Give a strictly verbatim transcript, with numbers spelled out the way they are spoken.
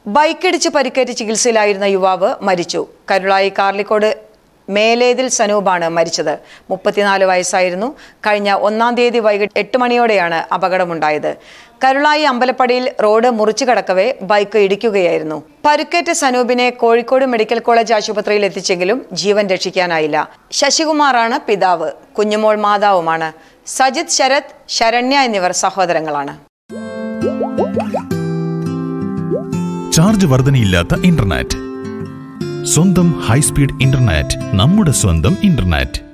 ബൈക്കിടിച്ച് പരിക്കേറ്റ് ചികിത്സയിലായിരുന്ന യുവാവ് മരിച്ചു. കരുളായി കാർലിക്കോട് മേലേതിൽ സനൂപാണ് മരിച്ചത്. മുപ്പത്തിനാല് വയസ്സായിരുന്നു. കഴിഞ്ഞ ഒന്നാം തീയതി വൈകിട്ട് എട്ട് മണിയോടെയാണ് അപകടമുണ്ടായത്. കരുളായി അമ്പലപ്പടിയിൽ റോഡ് മുറിച്ചു കടക്കവേ ബൈക്ക് ഇടിക്കുകയായിരുന്നു. പരുക്കേറ്റ സനൂപിനെ കോഴിക്കോട് മെഡിക്കൽ കോളേജ് ആശുപത്രിയിൽ എത്തിച്ചെങ്കിലും ജീവൻ രക്ഷിക്കാനായില്ല. ശശികുമാറാണ് പിതാവ്, കുഞ്ഞുമോൾ മാതാവുമാണ്. സജിത്, ശരത്, ശരണ്യ എന്നിവർ സഹോദരങ്ങളാണ്. ചാർജ് വർധനയില്ലാത്ത ഇന്റർനെറ്റ്, സ്വന്തം ഹൈസ്പീഡ് ഇന്റർനെറ്റ്, നമ്മുടെ സ്വന്തം ഇന്റർനെറ്റ്.